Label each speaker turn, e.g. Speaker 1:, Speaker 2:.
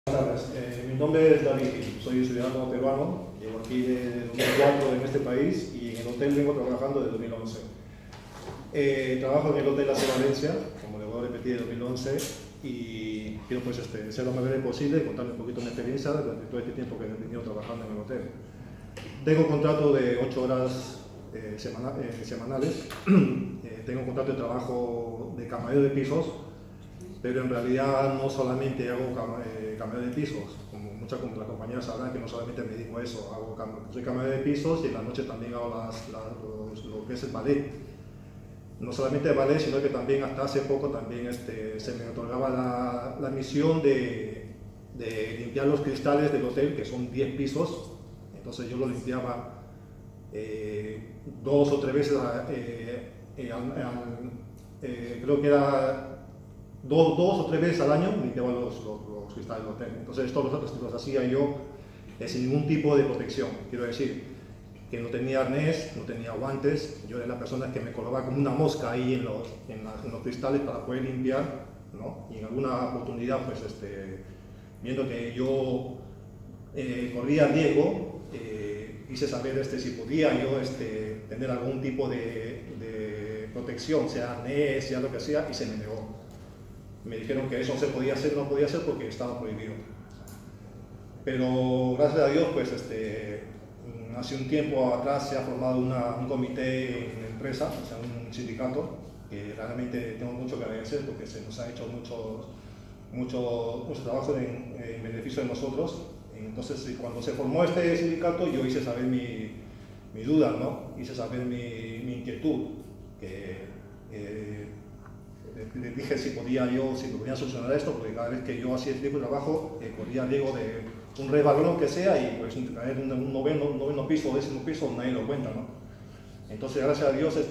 Speaker 1: Mi nombre es David Gil, soy ciudadano peruano, llevo aquí de 2004 en este país y en el hotel vengo trabajando desde 2011. Trabajo en el Hotel Las Valencia, como le voy a repetir, de 2011, y quiero pues ser lo más breve posible y contarle un poquito mi experiencia durante todo este tiempo que he venido trabajando en el hotel. Tengo un contrato de 8 horas semanales, tengo un contrato de trabajo de camarero de pisos, pero en realidad no solamente hago camarero de pisos, como muchas las compañías sabrán que no solamente me dedico a eso, soy camarero de pisos y en la noche también hago lo que es el ballet. No solamente el ballet, sino que también hasta hace poco también se me otorgaba la misión de limpiar los cristales del hotel, que son 10 pisos, entonces yo lo limpiaba 2 o 3 veces, creo que era 2 o 3 veces al año limpiaba los cristales del hotel. Entonces esto los hacía yo sin ningún tipo de protección. Quiero decir que no tenía arnés, no tenía guantes, yo era la persona que me colocaba como una mosca ahí en los cristales para poder limpiar, ¿no? Y en alguna oportunidad, pues viendo que yo corría riesgo, quise saber si podía yo tener algún tipo de protección, sea arnés, sea lo que sea, y se me negó. Me dijeron que eso no se podía hacer, no podía hacer porque estaba prohibido. Pero gracias a Dios, pues hace un tiempo atrás se ha formado un comité en la empresa, o sea, un sindicato, que realmente tengo mucho que agradecer porque se nos ha hecho mucho trabajo en beneficio de nosotros. Entonces, cuando se formó este sindicato, yo hice saber mi duda, ¿no? Hice saber mi inquietud, que le dije si podía solucionar esto, porque cada vez que yo hacía este tipo de trabajo corría riesgo de un resbalón que sea y pues caer en un noveno piso o 10.º piso, nadie lo cuenta, ¿no? Entonces, gracias a Dios